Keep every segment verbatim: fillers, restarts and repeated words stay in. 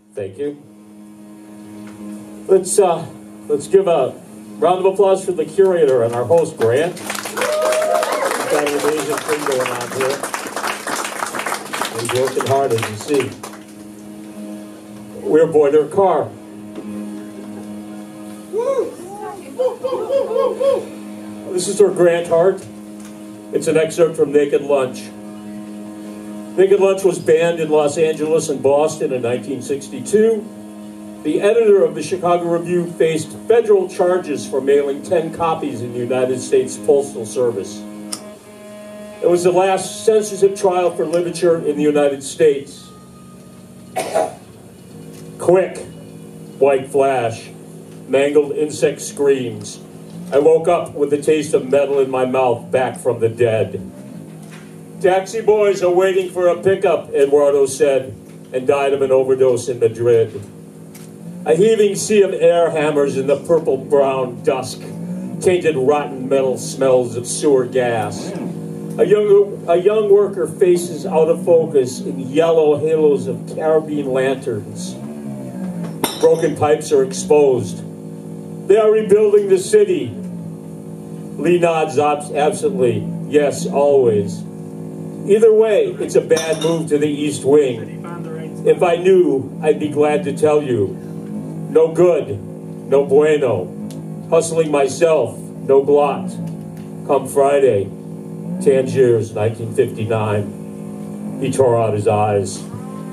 Thank you. Let's uh, let's give a round of applause for the curator and our host, Grant. He's got an amazing thing going on here. He's working hard, as you see. We're aboard their car. This is for Grant Hart. It's an excerpt from Naked Lunch. Naked Lunch was banned in Los Angeles and Boston in nineteen sixty-two. The editor of the Chicago Review faced federal charges for mailing ten copies in the United States Postal Service. It was the last censorship trial for literature in the United States. Quick, white flash, mangled insect screams. I woke up with the taste of metal in my mouth, back from the dead. Taxi boys are waiting for a pickup, Eduardo said, and died of an overdose in Madrid. A heaving sea of air hammers in the purple-brown dusk, tainted rotten metal smells of sewer gas. A young, a young worker faces out of focus in yellow halos of carabine lanterns. Broken pipes are exposed. They are rebuilding the city. Lee nods absently. Yes, always. Either way, it's a bad move to the East Wing. If I knew, I'd be glad to tell you. No good, no bueno. Hustling myself, no blot. Come Friday, Tangiers, nineteen fifty-nine. He tore out his eyes.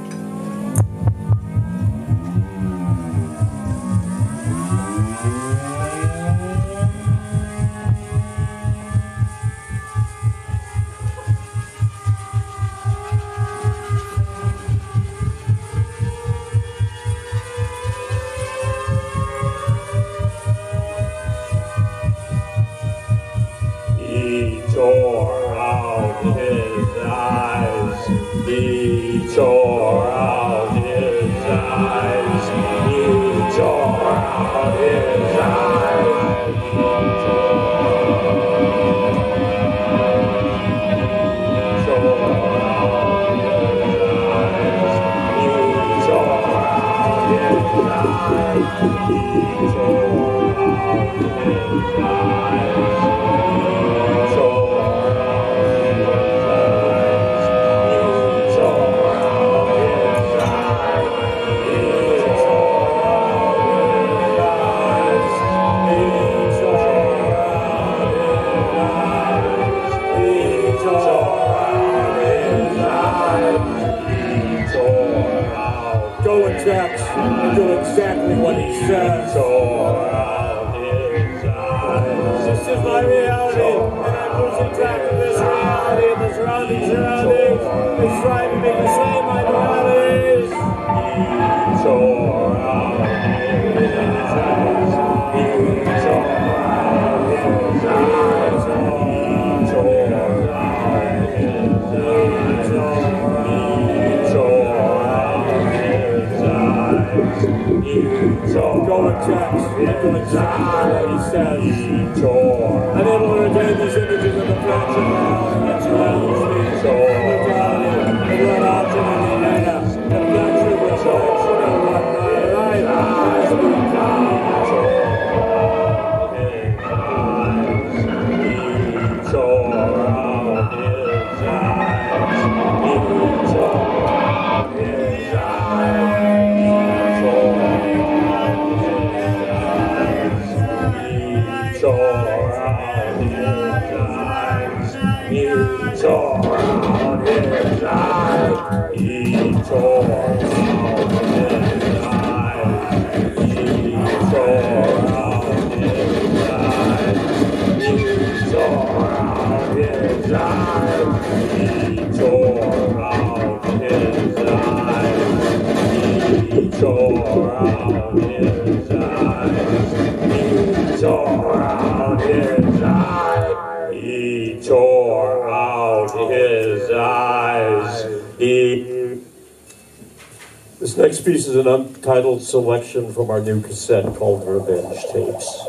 This next piece is an untitled selection from our new cassette called Revenge Tapes.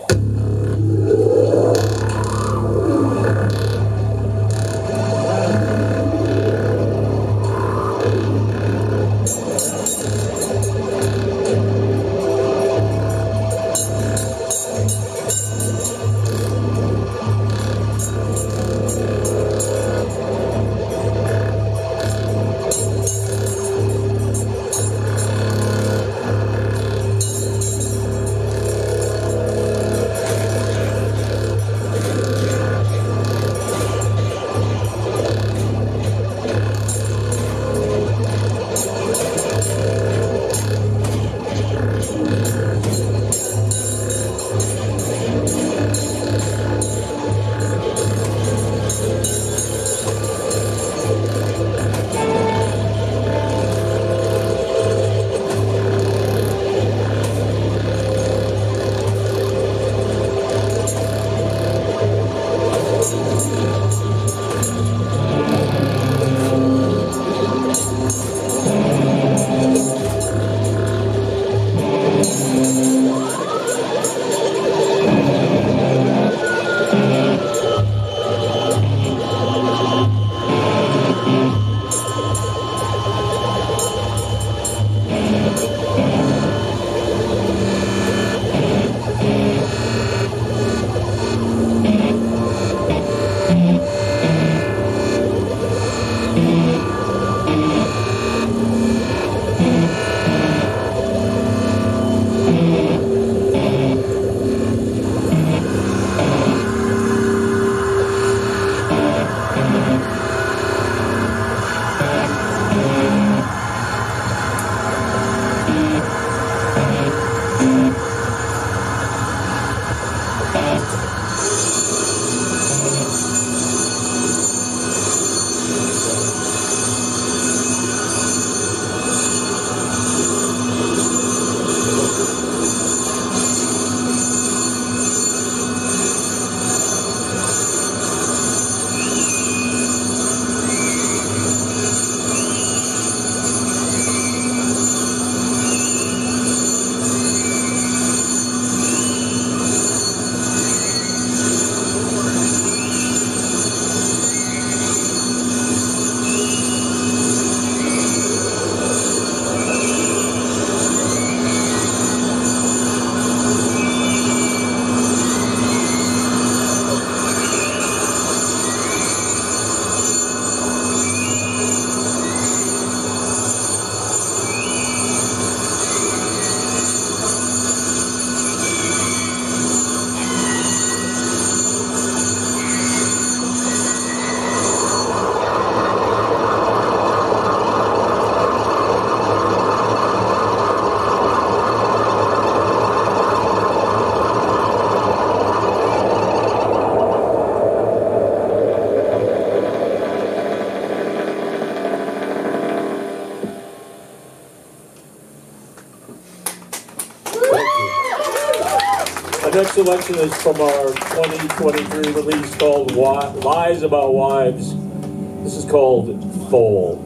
Our next selection is from our twenty twenty-three release called Lies About Wives. This is called Fall.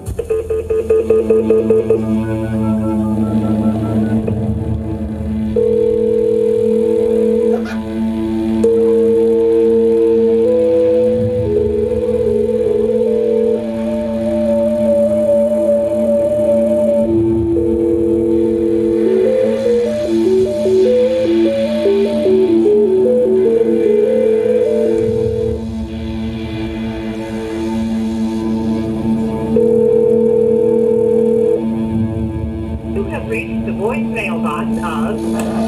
Reached the voicemail box of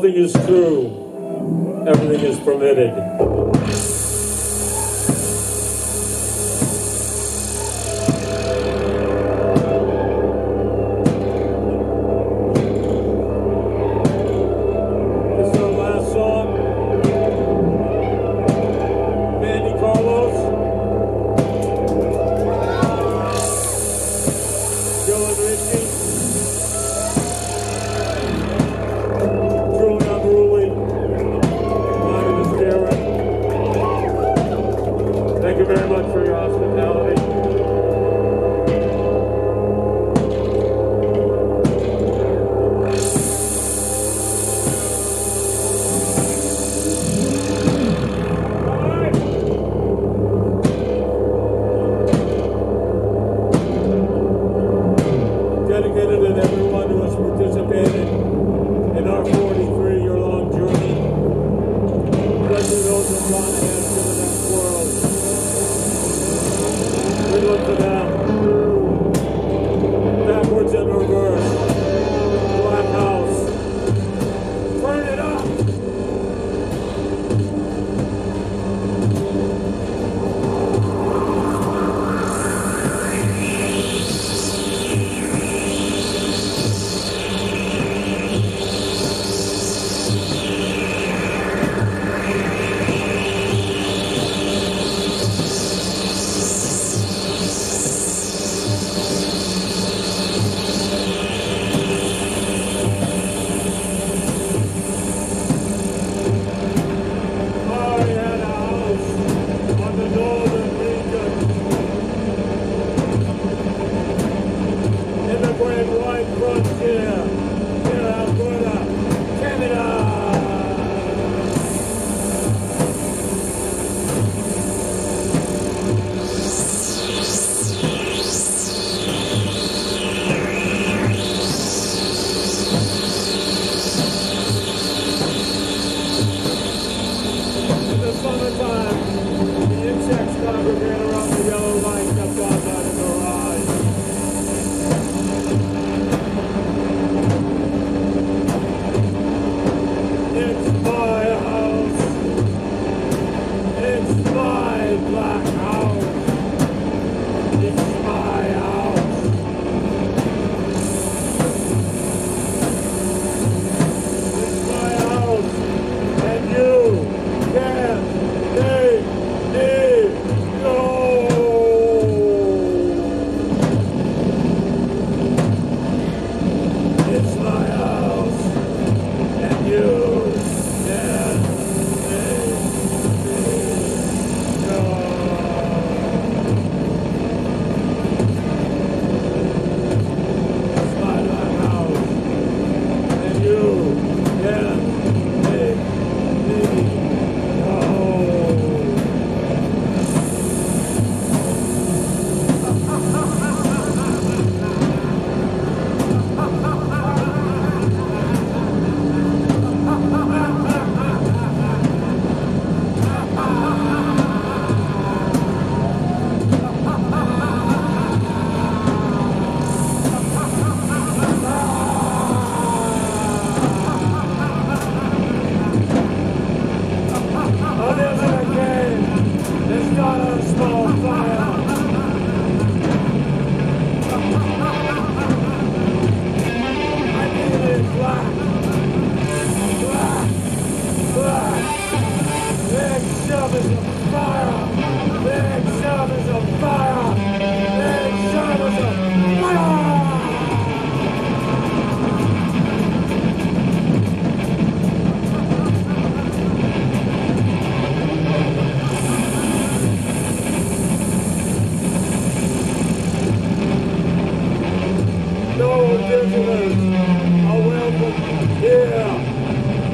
nothing is true. Everything is permitted.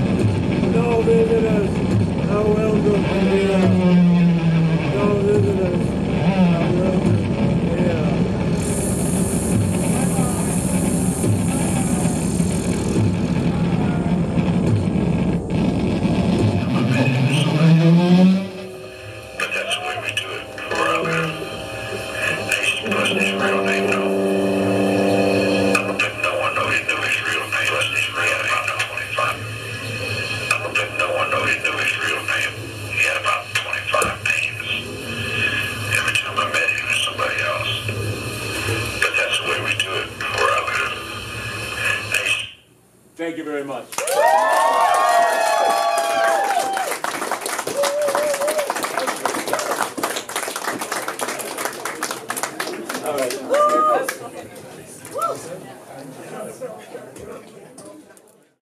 No visitors, no welcome here. No visitors. Thank you very much. All right.